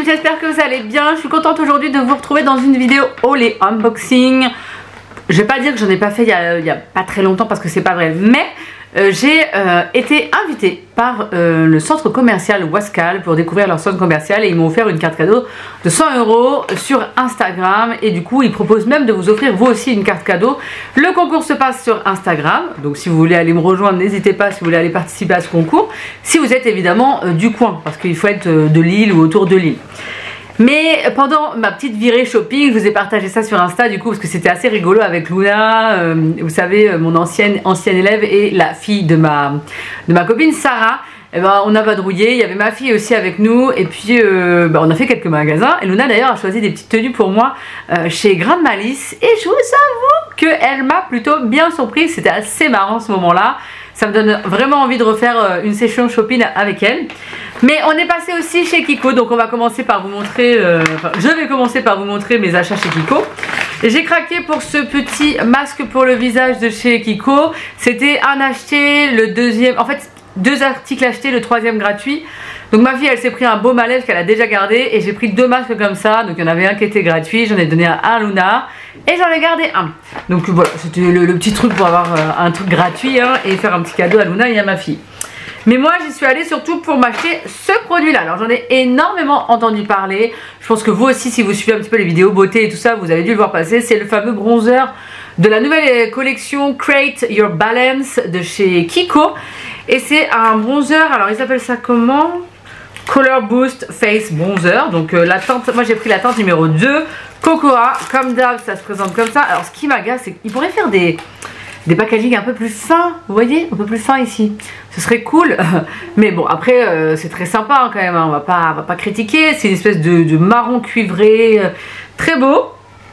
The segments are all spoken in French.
YouTube, j'espère que vous allez bien. Je suis contente aujourd'hui de vous retrouver dans une vidéo haul et unboxing. Je vais pas dire que j'en ai pas fait il y a pas très longtemps parce que c'est pas vrai, mais j'ai été invitée par le centre commercial Wascal pour découvrir leur centre commercial et ils m'ont offert une carte cadeau de 100 € sur Instagram et du coup ils proposent même de vous offrir vous aussi une carte cadeau. Le concours se passe sur Instagram, donc si vous voulez aller me rejoindre, n'hésitez pas si vous voulez aller participer à ce concours, si vous êtes évidemment du coin, parce qu'il faut être de Lille ou autour de Lille. Mais pendant ma petite virée shopping, je vous ai partagé ça sur Insta du coup parce que c'était assez rigolo avec Luna, vous savez mon ancienne élève et la fille de ma copine Sarah. Et ben, on a vadrouillé, il y avait ma fille aussi avec nous et puis on a fait quelques magasins et Luna d'ailleurs a choisi des petites tenues pour moi chez Grande Malice et je vous avoue qu'elle m'a plutôt bien surprise, c'était assez marrant ce moment là. Ça me donne vraiment envie de refaire une session shopping avec elle. Mais on est passé aussi chez Kiko, donc on va commencer par vous montrer, je vais commencer par vous montrer mes achats chez Kiko. J'ai craqué pour ce petit masque pour le visage de chez Kiko. C'était un acheté, le deuxième, en fait 2 articles achetés, le 3e gratuit. Donc ma fille elle s'est pris un baume à lèvres qu'elle a déjà gardé et j'ai pris 2 masques comme ça. Donc il y en avait un qui était gratuit, j'en ai donné un à Luna et j'en ai gardé un. Donc voilà, c'était le petit truc pour avoir un truc gratuit hein, et faire un petit cadeau à Luna et à ma fille. Mais moi j'y suis allée surtout pour m'acheter ce produit là. Alors j'en ai énormément entendu parler. Je pense que vous aussi si vous suivez un petit peu les vidéos beauté et tout ça, vous avez dû le voir passer. C'est le fameux bronzer de la nouvelle collection Create Your Balance de chez Kiko. Et c'est un bronzer, alors ils appellent ça comment? Color Boost Face Bronzer. Donc la teinte, moi j'ai pris la teinte numéro 2 Cocoa, comme d'hab ça se présente comme ça. Alors ce qui m'agace c'est qu'ils pourraient faire des packaging un peu plus fins, vous voyez, un peu plus fin ici, ce serait cool. Mais bon après c'est très sympa hein, quand même hein. On va pas critiquer. C'est une espèce de marron cuivré très beau.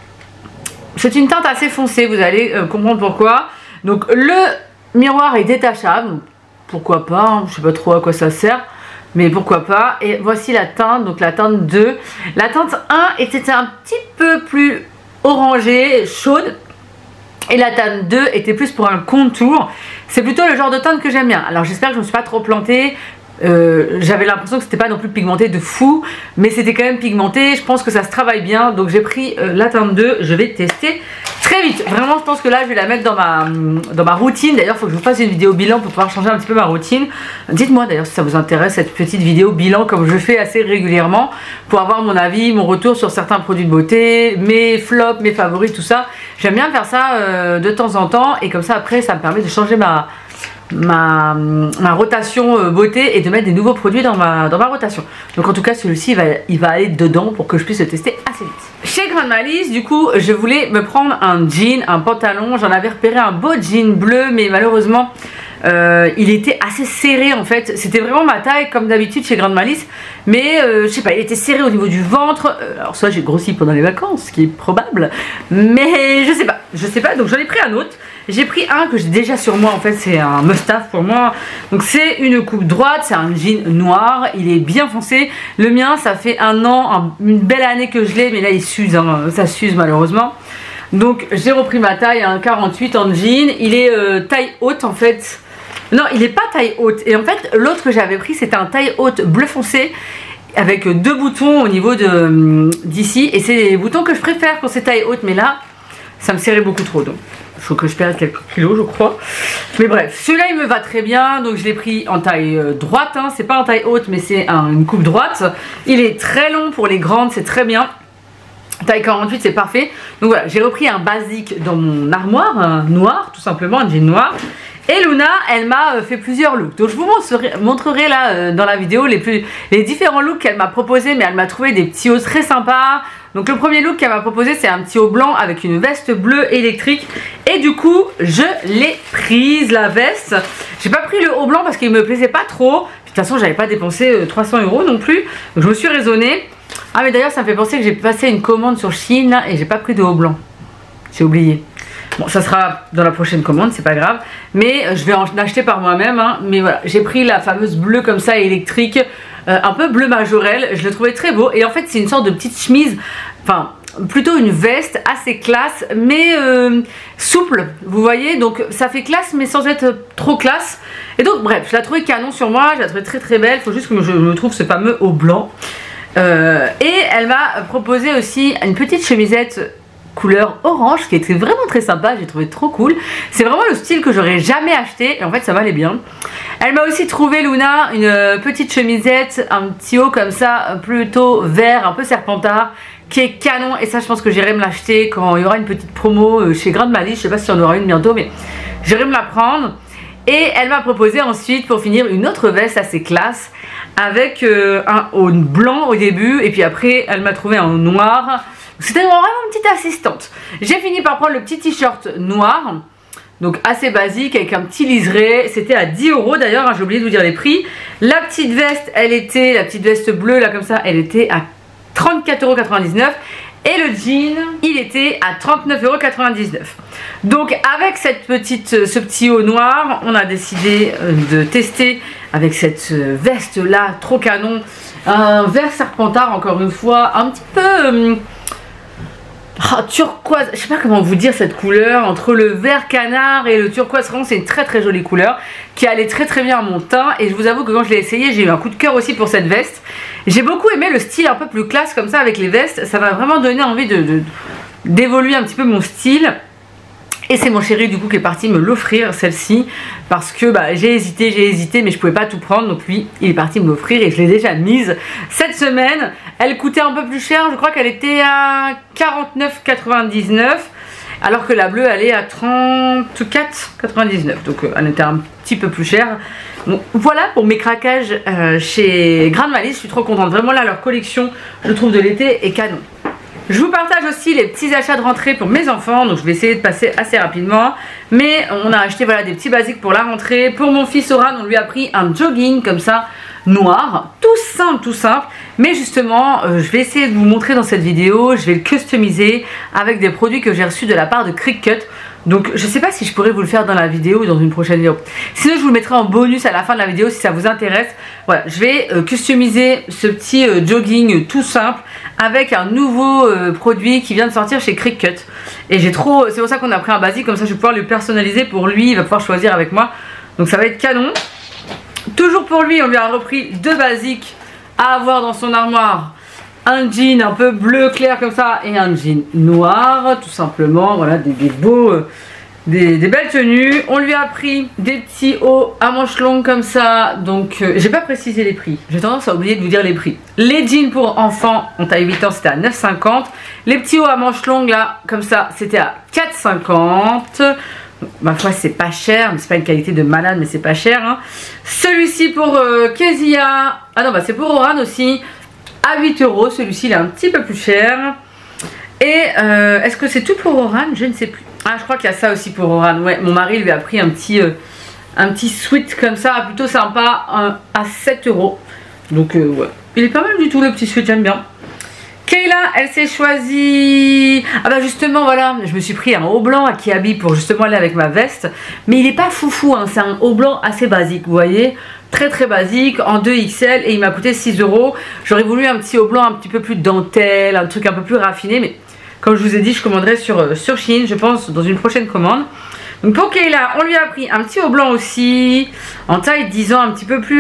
C'est une teinte assez foncée, vous allez comprendre pourquoi. Donc le miroir est détachable, pourquoi pas hein, je sais pas trop à quoi ça sert, mais pourquoi pas. Et voici la teinte, donc la teinte 2. La teinte 1 était un petit peu plus orangée, chaude. Et la teinte 2 était plus pour un contour. C'est plutôt le genre de teinte que j'aime bien. Alors j'espère que je ne me suis pas trop plantée. J'avais l'impression que c'était pas non plus pigmenté de fou, mais c'était quand même pigmenté. Je pense que ça se travaille bien, donc j'ai pris la teinte 2. Je vais tester très vite. Vraiment, je pense que là, je vais la mettre dans ma routine. D'ailleurs, il faut que je vous fasse une vidéo bilan pour pouvoir changer un petit peu ma routine. Dites-moi d'ailleurs si ça vous intéresse cette petite vidéo bilan comme je fais assez régulièrement pour avoir mon avis, mon retour sur certains produits de beauté, mes flops, mes favoris, tout ça. J'aime bien faire ça de temps en temps et comme ça après, ça me permet de changer ma rotation beauté et de mettre des nouveaux produits dans ma rotation. Donc en tout cas celui-ci il va aller dedans pour que je puisse le tester assez vite. Chez Grande Malice du coup je voulais me prendre un jean, un pantalon. J'en avais repéré un beau jean bleu mais malheureusement il était assez serré en fait. C'était vraiment ma taille comme d'habitude chez Grande Malice, mais je sais pas, il était serré au niveau du ventre. Alors soit j'ai grossi pendant les vacances, ce qui est probable, mais je sais pas, donc j'en ai pris un autre. J'ai pris un que j'ai déjà sur moi, en fait c'est un must-have pour moi. Donc c'est une coupe droite, c'est un jean noir, il est bien foncé. Le mien ça fait un an, une belle année que je l'ai, mais là il s'use, hein, ça s'use malheureusement. Donc j'ai repris ma taille, un 48 en jean, il est taille haute en fait. Non il est pas taille haute, et en fait l'autre que j'avais pris c'était un taille haute bleu foncé avec 2 boutons au niveau d'ici, et c'est les boutons que je préfère quand c'est taille haute, mais là ça me serrait beaucoup trop, donc il faut que je perde quelques kilos je crois. Mais bref, celui-là il me va très bien, donc je l'ai pris en taille droite hein. C'est pas en taille haute mais c'est une coupe droite. Il est très long pour les grandes, c'est très bien. Taille 48 c'est parfait. Donc voilà, j'ai repris un basique dans mon armoire, un noir tout simplement, un jean noir. Et Luna, elle m'a fait plusieurs looks. Donc je vous montrerai là dans la vidéo les différents looks qu'elle m'a proposé, mais elle m'a trouvé des petits hauts très sympas. Donc le premier look qu'elle m'a proposé c'est un petit haut blanc avec une veste bleue électrique. Et du coup je l'ai prise la veste. J'ai pas pris le haut blanc parce qu'il me plaisait pas trop. De toute façon j'avais pas dépensé 300 € non plus. Donc je me suis raisonnée. Ah mais d'ailleurs ça me fait penser que j'ai passé une commande sur Shein là, et j'ai pas pris de haut blanc. J'ai oublié. Bon ça sera dans la prochaine commande, c'est pas grave. Mais je vais en acheter par moi-même hein. Mais voilà, j'ai pris la fameuse bleue comme ça électrique. Un peu bleu majorel, je le trouvais très beau. Et en fait c'est une sorte de petite chemise, enfin plutôt une veste assez classe mais souple, vous voyez, donc ça fait classe mais sans être trop classe. Et donc bref, je la trouvais canon sur moi, je la trouvais très très belle. Il faut juste que je me trouve ce fameux haut blanc. Et elle m'a proposé aussi une petite chemisette couleur orange qui était vraiment très sympa, j'ai trouvé trop cool. C'est vraiment le style que j'aurais jamais acheté et en fait ça m'allait bien. Elle m'a aussi trouvé, Luna, une petite chemisette, un petit haut comme ça, plutôt vert, un peu serpentard, qui est canon, et ça je pense que j'irai me l'acheter quand il y aura une petite promo chez Grande Malice. Je sais pas si on aura une bientôt, mais j'irai me la prendre. Et elle m'a proposé ensuite, pour finir, une autre veste assez classe avec un haut blanc au début, et puis après elle m'a trouvé un noir. C'était vraiment une petite assistante. J'ai fini par prendre le petit t-shirt noir, donc assez basique, avec un petit liseré. C'était à 10 € d'ailleurs, hein, j'ai oublié de vous dire les prix. La petite veste, la petite veste bleue là comme ça, elle était à 34,99 €. Et le jean, il était à 39,99 €. Donc avec ce petit haut noir, on a décidé de tester avec cette veste là, trop canon. Un vert serpentard encore une fois, un petit peu... turquoise, je sais pas comment vous dire cette couleur, entre le vert canard et le turquoise, vraiment c'est une très très jolie couleur qui allait très très bien à mon teint. Et je vous avoue que quand je l'ai essayé, j'ai eu un coup de cœur aussi pour cette veste. J'ai beaucoup aimé le style un peu plus classe comme ça avec les vestes, ça m'a vraiment donné envie d'évoluer un petit peu mon style. Et c'est mon chéri du coup qui est parti me l'offrir, celle-ci, parce que j'ai hésité, mais je pouvais pas tout prendre. Donc lui, il est parti me l'offrir et je l'ai déjà mise cette semaine. Elle coûtait un peu plus cher, je crois qu'elle était à 49,99 €, alors que la bleue, elle est à 34,99 €. Donc elle était un petit peu plus chère. Bon, voilà pour mes craquages chez Grande Malice. Je suis trop contente. Vraiment là, leur collection, je trouve, de l'été est canon. Je vous partage aussi les petits achats de rentrée pour mes enfants, donc je vais essayer de passer assez rapidement. Mais on a acheté voilà, des petits basiques pour la rentrée. Pour mon fils Oran, on lui a pris un jogging comme ça, noir, tout simple. Mais justement, je vais essayer de vous montrer dans cette vidéo, je vais le customiser avec des produits que j'ai reçus de la part de Cricut. Donc je sais pas si je pourrais vous le faire dans la vidéo ou dans une prochaine vidéo. Sinon je vous le mettrai en bonus à la fin de la vidéo si ça vous intéresse. Voilà, je vais customiser ce petit jogging tout simple avec un nouveau produit qui vient de sortir chez Cricut. Et c'est pour ça qu'on a pris un basique, comme ça je vais pouvoir le personnaliser pour lui, il va pouvoir choisir avec moi. Donc ça va être canon. Toujours pour lui, on lui a repris deux basiques à avoir dans son armoire. Un jean un peu bleu clair comme ça et un jean noir, tout simplement. Voilà, des belles tenues. On lui a pris des petits hauts à manches longues comme ça. Donc j'ai pas précisé les prix, j'ai tendance à oublier de vous dire les prix. Les jeans pour enfants en taille 8 ans, c'était à 9,50 €. Les petits hauts à manches longues là comme ça, c'était à 4,50 €. Ma foi, c'est pas cher, mais c'est pas une qualité de malade, mais c'est pas cher, hein. Celui-ci pour Kezia, ah non, c'est pour Oran aussi, à 8 €. Celui-ci il est un petit peu plus cher. Et est-ce que c'est tout pour Oran? Je ne sais plus. Ah, je crois qu'il y a ça aussi pour Oran. Ouais, mon mari lui a pris un petit sweat comme ça, plutôt sympa, à 7 €. Donc ouais, il est pas mal du tout le petit sweat, j'aime bien. Kayla, elle s'est choisie... Ah bah justement, voilà, je me suis pris un haut blanc à Kiabi pour justement aller avec ma veste. Mais il est pas foufou, hein, c'est un haut blanc assez basique, vous voyez. Très basique, en 2XL, et il m'a coûté 6 €. J'aurais voulu un petit haut blanc un petit peu plus dentelle, un truc un peu plus raffiné. Mais comme je vous ai dit, je commanderai sur Shein, je pense, dans une prochaine commande. Donc pour Kayla, on lui a pris un petit haut blanc aussi, en taille 10 ans, un petit peu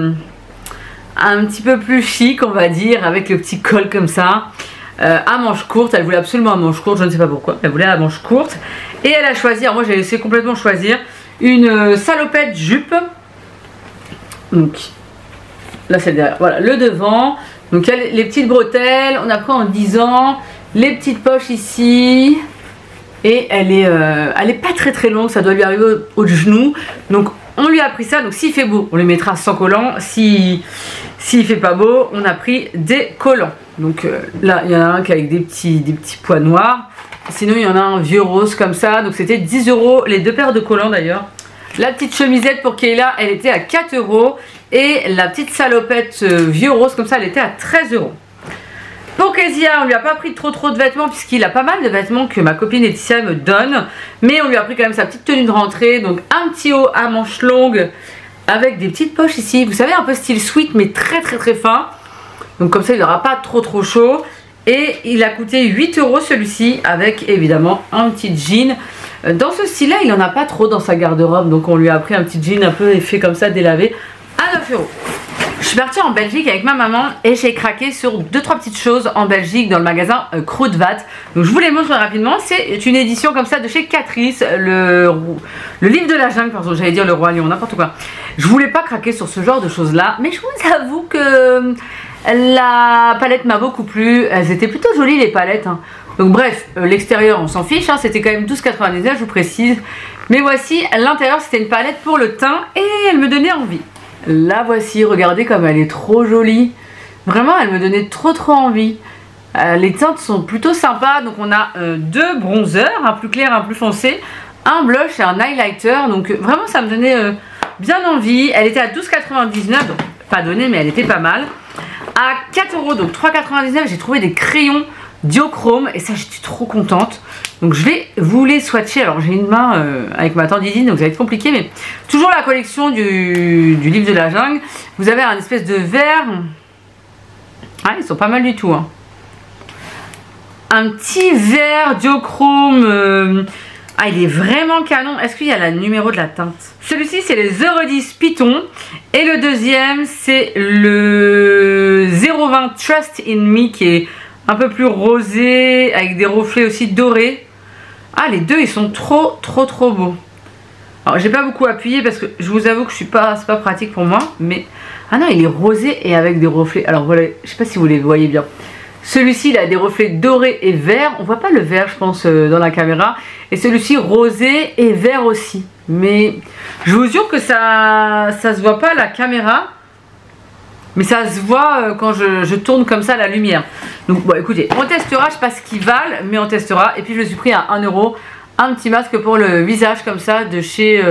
plus chic, on va dire, avec le petit col comme ça, à manches courtes. Elle voulait absolument à manches courtes, je ne sais pas pourquoi, elle voulait à manches courtes. Et elle a choisi, alors moi j'ai laissé complètement choisir, une salopette jupe. Donc là c'est derrière, voilà, le devant. Donc il y a les petites bretelles, on a pris en 10 ans, les petites poches ici. Et elle est pas très longue, ça doit lui arriver au genou. Donc on lui a pris ça, donc s'il fait beau, on lui mettra sans collant. S'il fait pas beau, on a pris des collants. Donc là, il y en a un qui est avec des petits pois noirs. Sinon, il y en a un vieux rose comme ça. Donc c'était 10 €, les deux paires de collants d'ailleurs. La petite chemisette pour Kayla, elle était à 4 €. Et la petite salopette vieux rose comme ça, elle était à 13 €. Pour Kezia, on lui a pas pris trop de vêtements puisqu'il a pas mal de vêtements que ma copine Laetitia me donne. Mais on lui a pris quand même sa petite tenue de rentrée. Donc un petit haut à manches longues avec des petites poches ici. Vous savez, un peu style sweat mais très fin. Donc comme ça, il n'aura pas trop chaud. Et il a coûté 8 € celui-ci avec évidemment un petit jean. Dans ce style-là, il n'en a pas trop dans sa garde-robe. Donc on lui a pris un petit jean un peu effet comme ça délavé à 9 €. Je suis partie en Belgique avec ma maman et j'ai craqué sur 2-3 petites choses en Belgique dans le magasin Kruidvat. Donc je vous les montre rapidement. C'est une édition comme ça de chez Catrice, le livre de la jungle, pardon, j'allais dire le roi lion, n'importe quoi. Je voulais pas craquer sur ce genre de choses là, mais je vous avoue que la palette m'a beaucoup plu. Elles étaient plutôt jolies les palettes, hein. Donc bref, l'extérieur on s'en fiche, hein, c'était quand même 12,99 je vous précise. Mais voici l'intérieur, c'était une palette pour le teint et elle me donnait envie. La voici, regardez comme elle est trop jolie. Vraiment, elle me donnait trop envie. Les teintes sont plutôt sympas. Donc on a 2 bronzers, un plus clair, un plus foncé, un blush et un highlighter. Donc vraiment, ça me donnait bien envie. Elle était à 12,99 donc pas donné, mais elle était pas mal. À 4 €, donc 3,99 j'ai trouvé des crayons Diochrome et ça j'étais trop contente. Donc je vais vous les swatcher. Alors j'ai une main avec ma tendinite donc ça va être compliqué, mais toujours la collection du livre de la jungle. Vous avez un espèce de vert. Ah, ils sont pas mal du tout, hein. Un petit vert Diochrome. Ah, il est vraiment canon. Est-ce qu'il y a le numéro de la teinte? Celui-ci c'est les 010 Python et le deuxième c'est le 020 Trust in Me qui est un peu plus rosé avec des reflets aussi dorés. Ah, les deux ils sont trop beaux. Alors j'ai pas beaucoup appuyé parce que je vous avoue que c'est pas pratique pour moi, mais ah non, il est rosé et avec des reflets. Alors voilà, je sais pas si vous les voyez bien. Celui-ci il a des reflets dorés et verts. On voit pas le vert je pense dans la caméra. Et celui-ci rosé et vert aussi. Mais je vous jure que ça se voit pas à la caméra. Mais ça se voit quand je tourne comme ça la lumière. Donc bon écoutez, on testera, je sais pas ce qu'ils valent, mais on testera. Et puis je me suis pris à 1 €, un petit masque pour le visage comme ça de chez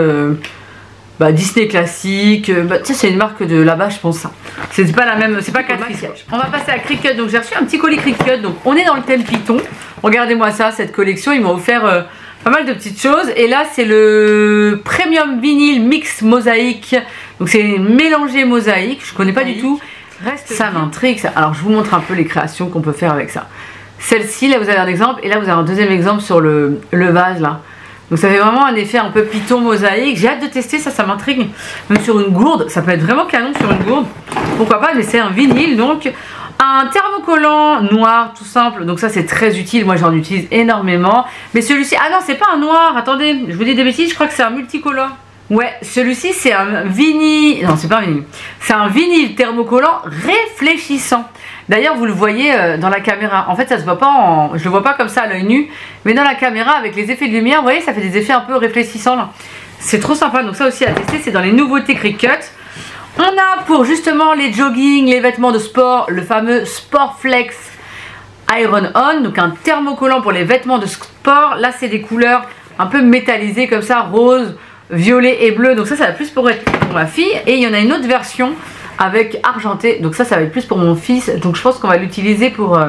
Disney Classique. C'est une marque de là-bas je pense. C'est pas la même, c'est pas Catrice. On va passer à Cricut, donc j'ai reçu un petit colis Cricut. Donc on est dans le thème Python. Regardez-moi ça, cette collection, ils m'ont offert pas mal de petites choses. Et là c'est le Premium Vinyl Mix Mosaïque. Donc c'est mélangé mosaïque, je connais pas du tout. Ça m'intrigue ça. Alors je vous montre un peu les créations qu'on peut faire avec ça. Celle-ci, là vous avez un exemple, et là vous avez un deuxième exemple sur le vase là. Donc ça fait vraiment un effet un peu Python mosaïque. J'ai hâte de tester ça, ça m'intrigue. Même sur une gourde, ça peut être vraiment canon sur une gourde. Pourquoi pas, mais c'est un vinyle donc. Un thermocollant noir tout simple, donc ça c'est très utile, moi j'en utilise énormément. Mais celui-ci, ah non c'est pas un noir, attendez, je vous dis des bêtises, je crois que c'est un multicolore. Ouais, celui-ci c'est un vinyle, non c'est pas un vinyle, c'est un vinyle thermocollant réfléchissant. D'ailleurs vous le voyez dans la caméra, en fait ça se voit pas, je le vois pas comme ça à l'œil nu, mais dans la caméra avec les effets de lumière, vous voyez ça fait des effets un peu réfléchissants là. C'est trop sympa, donc ça aussi à tester, c'est dans les nouveautés Cricut. On a pour justement les jogging, les vêtements de sport, le fameux Sportflex Iron On, donc un thermocollant pour les vêtements de sport. Là c'est des couleurs un peu métallisées comme ça, rose, violet et bleu, donc ça va plus pour être pour ma fille. Et il y en a une autre version avec argenté, donc ça va être plus pour mon fils. Donc je pense qu'on va l'utiliser pour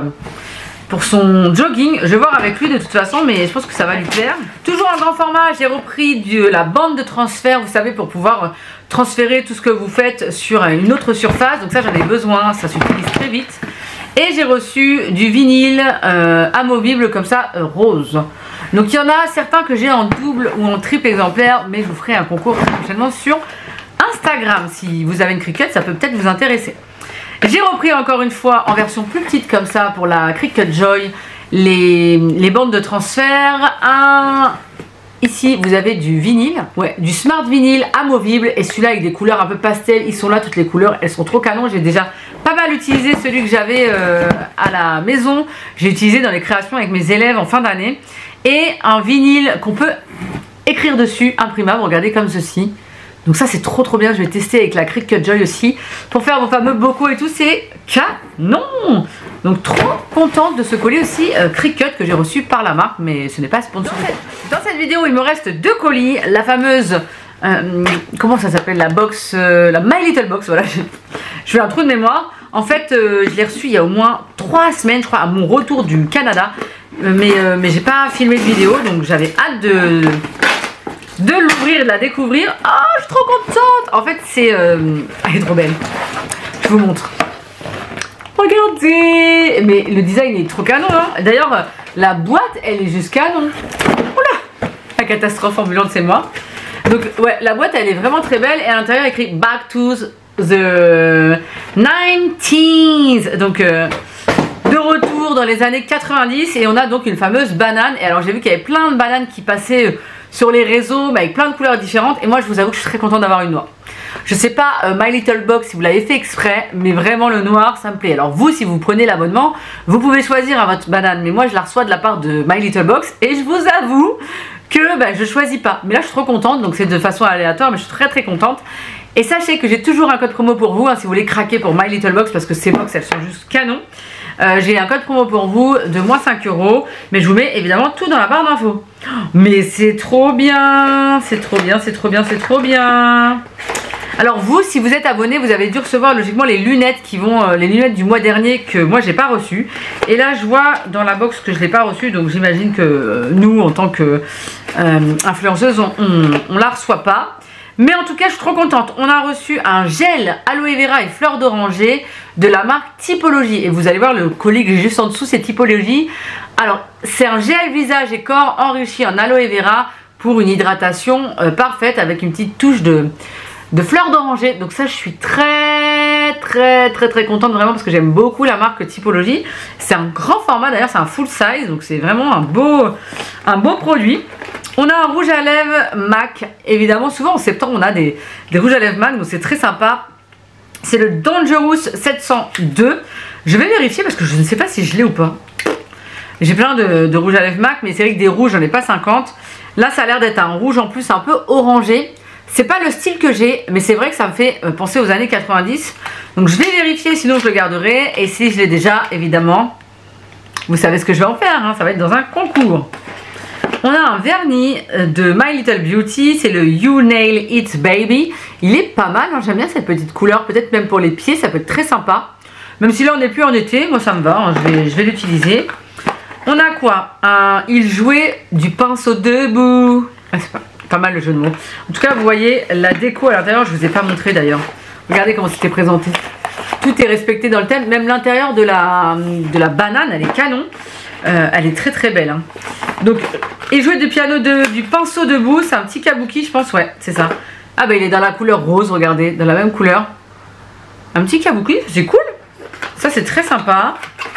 son jogging. Je vais voir avec lui de toute façon, mais je pense que ça va lui plaire. Toujours en grand format, j'ai repris de la bande de transfert, vous savez, pour pouvoir transférer tout ce que vous faites sur une autre surface. Donc ça j'en ai besoin, ça s'utilise très vite. Et j'ai reçu du vinyle amovible comme ça, rose. Donc il y en a certains que j'ai en double ou en triple exemplaire, mais je vous ferai un concours prochainement sur Instagram. Si vous avez une Cricut, ça peut peut-être vous intéresser. J'ai repris encore une fois en version plus petite comme ça pour la Cricut Joy les bandes de transfert. Ici vous avez du vinyle, ouais, du smart vinyle amovible, et celui-là avec des couleurs un peu pastel. Ils sont là toutes les couleurs, elles sont trop canon. J'ai déjà pas mal utilisé celui que j'avais à la maison. J'ai utilisé dans les créations avec mes élèves en fin d'année. Et un vinyle qu'on peut écrire dessus, imprimable, regardez comme ceci. Donc ça c'est trop bien, je vais tester avec la Cricut Joy aussi pour faire vos fameux bocaux et tout, c'est canon. Donc trop contente de ce colis aussi Cricut que j'ai reçu par la marque, mais ce n'est pas sponsorisé. Dans cette vidéo il me reste 2 colis, la fameuse comment ça s'appelle, la box, la My Little Box, voilà, je fais un trou de mémoire. En fait je l'ai reçu il y a au moins 3 semaines je crois, à mon retour du Canada, mais j'ai pas filmé de vidéo, donc j'avais hâte de l'ouvrir et de la découvrir. Ah, je suis trop contente. En fait c'est elle est trop belle, je vous montre, regardez, mais le design est trop canon hein. D'ailleurs la boîte elle est juste canon. Oula, la catastrophe ambulante c'est moi. Donc ouais, la boîte elle est vraiment très belle, et à l'intérieur écrit Back to the 90s. Donc de retour dans les années 90 et on a donc une fameuse banane. Et alors j'ai vu qu'il y avait plein de bananes qui passaient sur les réseaux mais avec plein de couleurs différentes. Et moi je vous avoue que je suis très contente d'avoir une noire. Je sais pas My Little Box si vous l'avez fait exprès, mais vraiment le noir ça me plaît. Alors vous, si vous prenez l'abonnement, vous pouvez choisir à votre banane, mais moi je la reçois de la part de My Little Box et je vous avoue que je choisis pas. Mais là je suis trop contente, donc c'est de façon aléatoire, mais je suis très contente. Et sachez que j'ai toujours un code promo pour vous, si vous voulez craquer pour My Little Box, parce que ces box elles sont juste canon. J'ai un code promo pour vous de moins 5 €, mais je vous mets évidemment tout dans la barre d'infos. Mais c'est trop bien, c'est trop bien, c'est trop bien, c'est trop bien. Alors vous, si vous êtes abonné, vous avez dû recevoir logiquement les lunettes qui vont, les lunettes du mois dernier que moi j'ai pas reçues. Et là je vois dans la box que je l'ai pas reçue, donc j'imagine que nous en tant que influenceuse on la reçoit pas. Mais en tout cas je suis trop contente. On a reçu un gel aloe vera et fleur d'oranger de la marque Typologie. Et vous allez voir le colis que j'ai juste en dessous, c'est Typologie. Alors c'est un gel visage et corps enrichi en aloe vera pour une hydratation parfaite avec une petite touche de fleurs d'oranger. Donc ça je suis très contente vraiment parce que j'aime beaucoup la marque Typologie. C'est un grand format d'ailleurs, c'est un full size, donc c'est vraiment un beau produit. On a un rouge à lèvres MAC, évidemment souvent en septembre on a des rouges à lèvres MAC, donc c'est très sympa. C'est le Dangerous 702. Je vais vérifier parce que je ne sais pas si je l'ai ou pas. J'ai plein de rouges à lèvres MAC, mais c'est vrai que des rouges j'en ai pas 50. Là ça a l'air d'être un rouge en plus un peu orangé. C'est pas le style que j'ai, mais c'est vrai que ça me fait penser aux années 90. Donc je vais vérifier, sinon je le garderai. Et si je l'ai déjà, évidemment, vous savez ce que je vais en faire, hein, ça va être dans un concours. On a un vernis de My Little Beauty, c'est le You Nail It Baby. Il est pas mal, hein, j'aime bien cette petite couleur, peut-être même pour les pieds, ça peut être très sympa. Même si là on n'est plus en été, moi ça me va, hein, je vais l'utiliser. On a quoi? Il jouait du pinceau debout. Ah, c'est pas mal le jeu de mots. En tout cas, vous voyez la déco à l'intérieur, je vous ai pas montré d'ailleurs. Regardez comment c'était présenté. Tout est respecté dans le thème, même l'intérieur de la banane, elle est canon. Elle est très belle. Hein. Donc, et jouer du piano du pinceau debout, c'est un petit kabuki, je pense, ouais, c'est ça. Ah bah il est dans la couleur rose, regardez, dans la même couleur. Un petit kabuki, c'est cool. Ça c'est très sympa.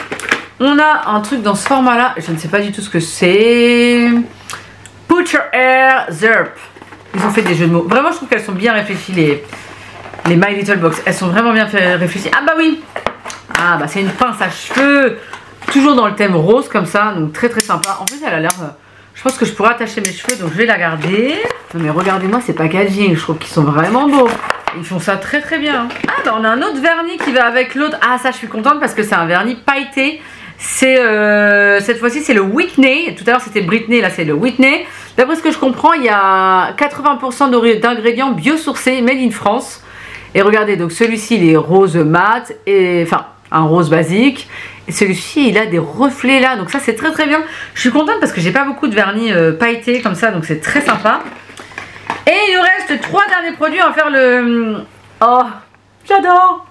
On a un truc dans ce format là, je ne sais pas du tout ce que c'est. Put Your Hair Zerp. Ils ont fait des jeux de mots. Vraiment je trouve qu'elles sont bien réfléchies les My Little Box. Elles sont vraiment bien réfléchies. Ah bah oui. Ah bah c'est une pince à cheveux. Toujours dans le thème rose comme ça. Donc très sympa. En plus elle a l'air... je pense que je pourrais attacher mes cheveux. Donc je vais la garder. Non mais regardez-moi ces packaging. Je trouve qu'ils sont vraiment beaux. Ils font ça très bien. Ah bah on a un autre vernis qui va avec l'autre. Ah ça je suis contente parce que c'est un vernis pailleté. C'est cette fois-ci c'est le Whitney. Tout à l'heure c'était Britney, là c'est le Whitney. D'après ce que je comprends, il y a 80% d'ingrédients biosourcés made in France. Et regardez, donc celui-ci il est rose mat, et enfin un rose basique. Et celui-ci il a des reflets là, donc ça c'est très bien. Je suis contente parce que j'ai pas beaucoup de vernis pailletés comme ça, donc c'est très sympa. Et il nous reste 3 derniers produits. On va faire le... Oh, j'adore.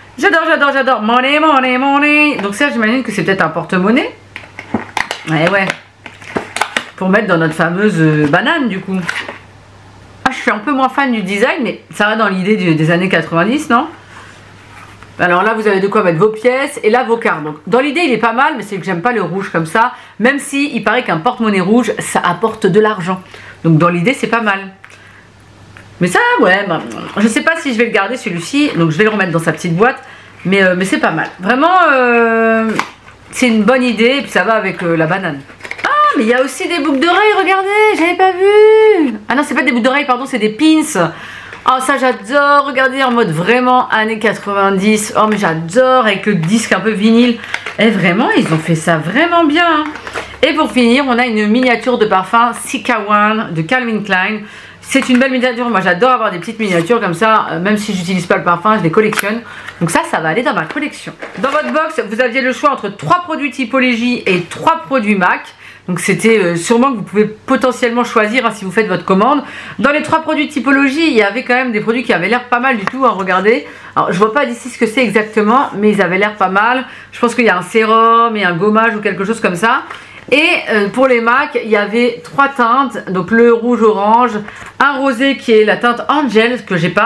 Money. Donc ça j'imagine que c'est peut-être un porte-monnaie. Ouais. Pour mettre dans notre fameuse banane du coup. Ah je suis un peu moins fan du design, mais ça va dans l'idée des années 90, non? Alors là vous avez de quoi mettre vos pièces et là vos cartes. Donc dans l'idée il est pas mal, mais c'est que j'aime pas le rouge comme ça. Même si il paraît qu'un porte-monnaie rouge ça apporte de l'argent. Donc dans l'idée c'est pas mal. Mais ça, ouais, bah, je sais pas si je vais le garder celui-ci, donc je vais le remettre dans sa petite boîte, mais c'est pas mal. Vraiment, c'est une bonne idée, et puis ça va avec la banane. Ah, mais il y a aussi des boucles d'oreilles, regardez, j'avais pas vu. Ah non, c'est pas des boucles d'oreilles, pardon, c'est des pins. Oh, ça j'adore, regardez, en mode vraiment années 90. Oh, mais j'adore, avec le disque un peu vinyle. Et vraiment, ils ont fait ça vraiment bien. Et pour finir, on a une miniature de parfum Sika One de Calvin Klein. C'est une belle miniature, moi j'adore avoir des petites miniatures comme ça, même si j'utilise pas le parfum, je les collectionne. Donc ça va aller dans ma collection. Dans votre box, vous aviez le choix entre 3 produits Typologie et 3 produits MAC. Donc c'était sûrement que vous pouvez potentiellement choisir si vous faites votre commande. Dans les 3 produits Typologie, il y avait quand même des produits qui avaient l'air pas mal du tout, hein, regardez. Alors je vois pas d'ici ce que c'est exactement, mais ils avaient l'air pas mal. Je pense qu'il y a un sérum et un gommage ou quelque chose comme ça. Et pour les MAC, il y avait 3 teintes, donc le rouge orange, un rosé qui est la teinte Angel, que j'ai pas,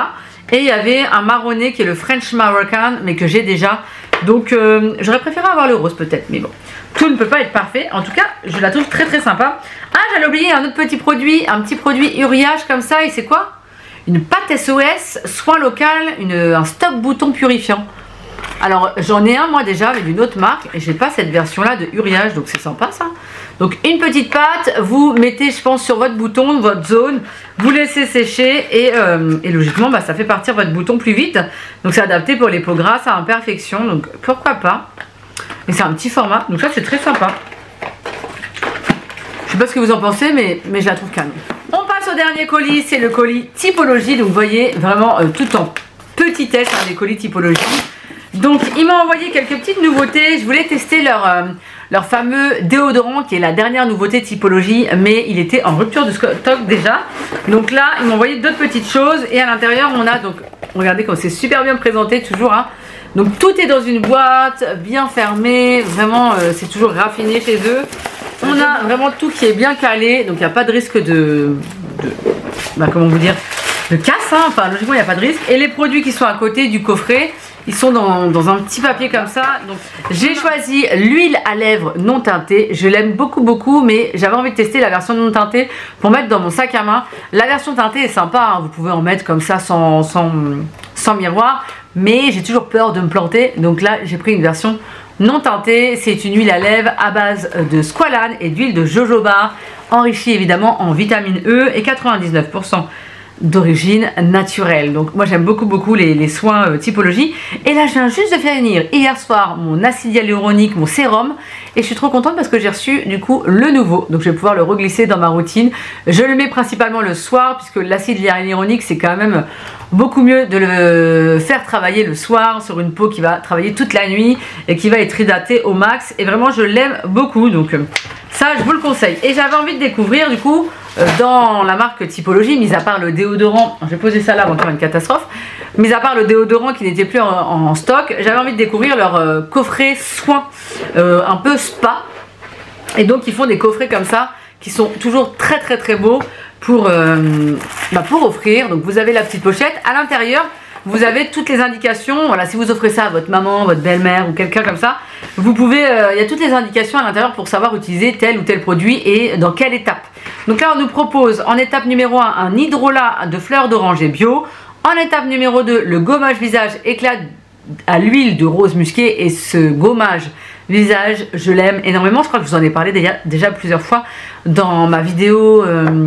Et il y avait un marronné qui est le French Moroccan, mais que j'ai déjà. Donc j'aurais préféré avoir le rose peut-être, mais bon. Tout ne peut pas être parfait. En tout cas, je la trouve très très sympa. Ah, j'allais oublier un autre petit produit, uriage comme ça. Et c'est quoi? Une pâte SOS, soin local, un stop bouton purifiant. Alors j'en ai un moi déjà avec une autre marque et j'ai pas cette version là de uriage, donc c'est sympa ça. Donc une petite pâte, vous mettez je pense sur votre bouton, votre zone, vous laissez sécher et logiquement bah, ça fait partir votre bouton plus vite. Donc c'est adapté pour les peaux grasses à imperfection, donc pourquoi pas. Et c'est un petit format, donc ça c'est très sympa. Je sais pas ce que vous en pensez mais je la trouve calme. On passe au dernier colis, c'est le colis Typologie, donc vous voyez vraiment tout en petitesse hein, les colis Typologie. Donc ils m'ont envoyé quelques petites nouveautés, je voulais tester leur fameux déodorant qui est la dernière nouveauté Typologie, mais il était en rupture de stock déjà. Donc là ils m'ont envoyé d'autres petites choses et à l'intérieur on a donc, regardez comme c'est super bien présenté toujours hein. Donc tout est dans une boîte, bien fermé, vraiment c'est toujours raffiné chez eux. On a vraiment tout qui est bien calé, donc il n'y a pas de risque bah, comment vous dire, de casse, hein. Enfin logiquement il n'y a pas de risque. Et les produits qui sont à côté du coffret, ils sont dans un petit papier comme ça. Donc j'ai choisi l'huile à lèvres non teintée. Je l'aime beaucoup, mais j'avais envie de tester la version non teintée pour mettre dans mon sac à main. La version teintée est sympa, hein. Vous pouvez en mettre comme ça sans miroir. Mais j'ai toujours peur de me planter. Donc là j'ai pris une version non teintée. C'est une huile à lèvres à base de squalane et d'huile de jojoba, enrichie évidemment en vitamine E et 99% d'origine naturelle. Donc moi j'aime beaucoup les soins Typologie. Et là je viens juste de faire venir hier soir mon acide hyaluronique, mon sérum, et je suis trop contente parce que j'ai reçu du coup le nouveau, donc je vais pouvoir le reglisser dans ma routine. Je le mets principalement le soir puisque l'acide hyaluronique c'est quand même beaucoup mieux de le faire travailler le soir sur une peau qui va travailler toute la nuit et qui va être hydratée au max, et vraiment je l'aime beaucoup, donc ça je vous le conseille. Et j'avais envie de découvrir du coup dans la marque Typologie, mis à part le déodorant, j'ai posé ça là avant de faire une catastrophe, mis à part le déodorant qui n'était plus en stock, j'avais envie de découvrir leur coffret soins un peu spa. Et donc ils font des coffrets comme ça qui sont toujours très beaux pour offrir. Donc vous avez la petite pochette, à l'intérieur vous avez toutes les indications. Voilà, si vous offrez ça à votre maman, votre belle-mère ou quelqu'un comme ça, vous pouvez, il y a toutes les indications à l'intérieur pour savoir utiliser tel ou tel produit et dans quelle étape. Donc là on nous propose en étape numéro 1 un hydrolat de fleurs d'oranger bio, en étape numéro 2 le gommage visage éclat à l'huile de rose musquée, et ce gommage visage je l'aime énormément, je crois que je vous en ai parlé déjà plusieurs fois dans ma vidéo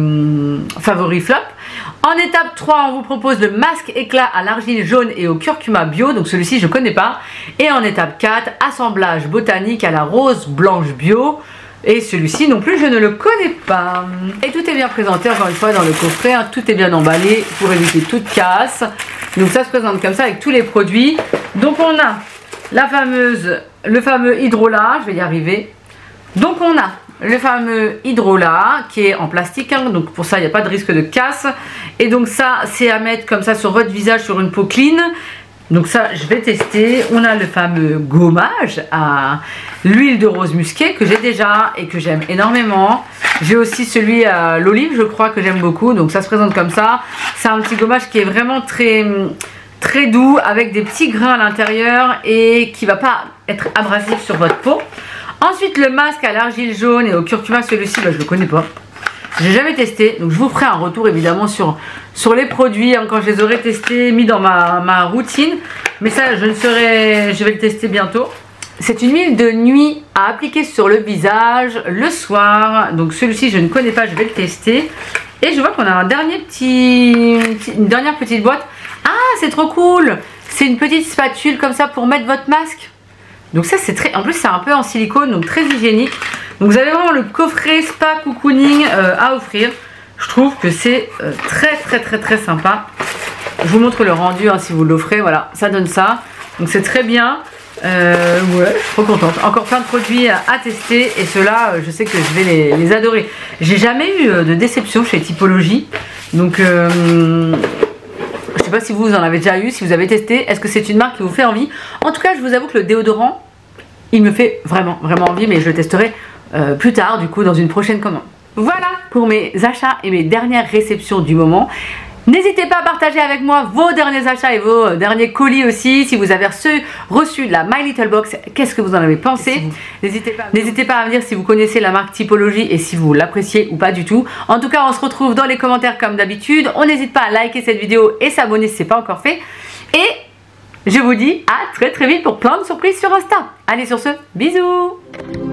favori flop. En étape 3 on vous propose le masque éclat à l'argile jaune et au curcuma bio, donc celui-ci je connais pas. Et en étape 4 assemblage botanique à la rose blanche bio, et celui-ci non plus je ne le connais pas. Et tout est bien présenté encore une fois dans le coffret, hein. Tout est bien emballé pour éviter toute casse. Donc ça se présente comme ça avec tous les produits. Donc on a le fameux hydrolat, je vais y arriver. Donc on a le fameux hydrolat qui est en plastique, hein, donc pour ça il n'y a pas de risque de casse. Et donc ça c'est à mettre comme ça sur votre visage, sur une peau clean. Donc ça je vais tester. On a le fameux gommage à l'huile de rose musquée que j'ai déjà et que j'aime énormément. J'ai aussi celui à l'olive je crois que j'aime beaucoup. Donc ça se présente comme ça. C'est un petit gommage qui est vraiment très doux avec des petits grains à l'intérieur et qui va pas être abrasif sur votre peau. Ensuite le masque à l'argile jaune et au curcuma, celui-ci je le connais pas, j'ai jamais testé, donc je vous ferai un retour évidemment sur les produits hein, quand je les aurai testés, mis dans ma routine. Mais ça je vais le tester bientôt. C'est une huile de nuit à appliquer sur le visage le soir, donc celui-ci je ne connais pas, je vais le tester. Et je vois qu'on a une dernière petite boîte. Ah c'est trop cool, c'est une petite spatule comme ça pour mettre votre masque. Donc ça c'est en plus c'est un peu en silicone, donc très hygiénique. Donc vous avez vraiment le coffret spa cocooning à offrir. Je trouve que c'est très sympa. Je vous montre le rendu hein, si vous l'offrez, voilà, ça donne ça. Donc c'est très bien. Ouais, je suis trop contente. Encore plein de produits à tester et ceux-là, je sais que je vais les adorer. J'ai jamais eu de déception chez Typologie. Donc je sais pas si vous en avez déjà eu, si vous avez testé. Est-ce que c'est une marque qui vous fait envie? En tout cas, je vous avoue que le déodorant, il me fait vraiment envie, mais je le testerai plus tard, du coup, dans une prochaine commande. Voilà pour mes achats et mes dernières réceptions du moment. N'hésitez pas à partager avec moi vos derniers achats et vos derniers colis aussi. Si vous avez reçu de la My Little Box, qu'est-ce que vous en avez pensé? N'hésitez pas à me dire si vous connaissez la marque Typologie et si vous l'appréciez ou pas du tout. En tout cas, on se retrouve dans les commentaires comme d'habitude. On n'hésite pas à liker cette vidéo et s'abonner si ce n'est pas encore fait. Et je vous dis à très vite pour plein de surprises sur Insta. Allez, sur ce, bisous!